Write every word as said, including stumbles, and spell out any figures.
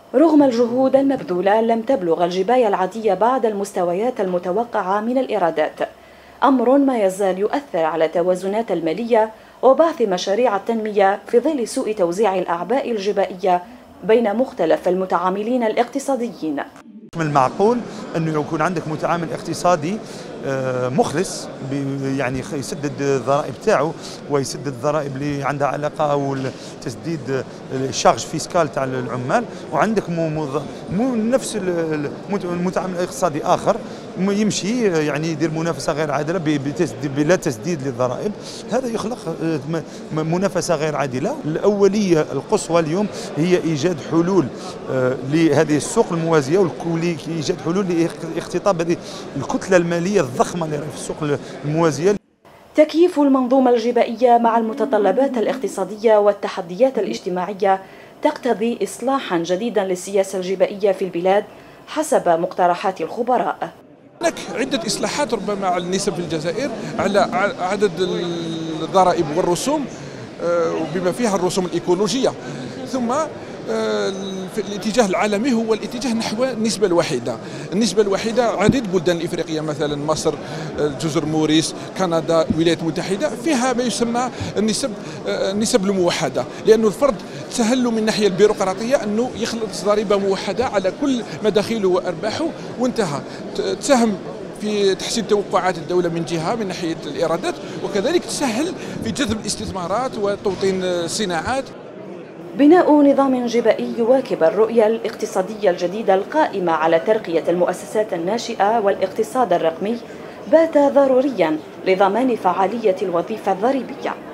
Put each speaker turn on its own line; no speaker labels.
رغم الجهود المبذولة لم تبلغ الجباية العادية بعد المستويات المتوقعة من الإيرادات، أمر ما يزال يؤثر على التوازنات المالية وبعث مشاريع التنمية في ظل سوء توزيع الأعباء الجبائية بين مختلف المتعاملين الاقتصاديين.
من المعقول أنه يكون عندك متعامل اقتصادي مخلص، يعني يسدد الضرائب تاعو ويسدد الضرائب اللي عندها علاقه او تسديد الشارج فيسكال تاع العمال، وعندك مو مو نفس المتعامل الاقتصادي اخر يمشي يعني يدير منافسه غير عادله بلا تسديد للضرائب. هذا يخلق منافسه غير عادله. الاوليه القصوى اليوم هي ايجاد حلول لهذه السوق الموازيه وايجاد حلول لاختطاف هذه الكتله الماليه الضخمه اللي في السوق الموازيه.
تكييف المنظومه الجبائيه مع المتطلبات الاقتصاديه والتحديات الاجتماعيه تقتضي اصلاحا جديدا للسياسه الجبائيه في البلاد حسب مقترحات الخبراء.
هناك عدة إصلاحات ربما على النسب في الجزائر، على عدد الضرائب والرسوم وبما فيها الرسوم الإيكولوجية، ثم في الاتجاه العالمي هو الاتجاه نحو النسبة الوحيدة. النسبة الوحيدة عديد البلدان الإفريقية مثلا مصر، جزر موريس، كندا، الولايات المتحدة فيها ما يسمى النسب النسب الموحدة، لأن الفرد سهل له من الناحية البيروقراطية أنه يخلص ضريبة موحدة على كل مداخيله وأرباحه وانتهى. تساهم في تحسين توقعات الدولة من جهة من ناحية الإيرادات، وكذلك تسهل في جذب الاستثمارات وتوطين الصناعات.
بناء نظام جبائي يواكب الرؤية الاقتصادية الجديدة القائمة على ترقية المؤسسات الناشئة والاقتصاد الرقمي بات ضروريا لضمان فعالية الوظيفة الضريبية.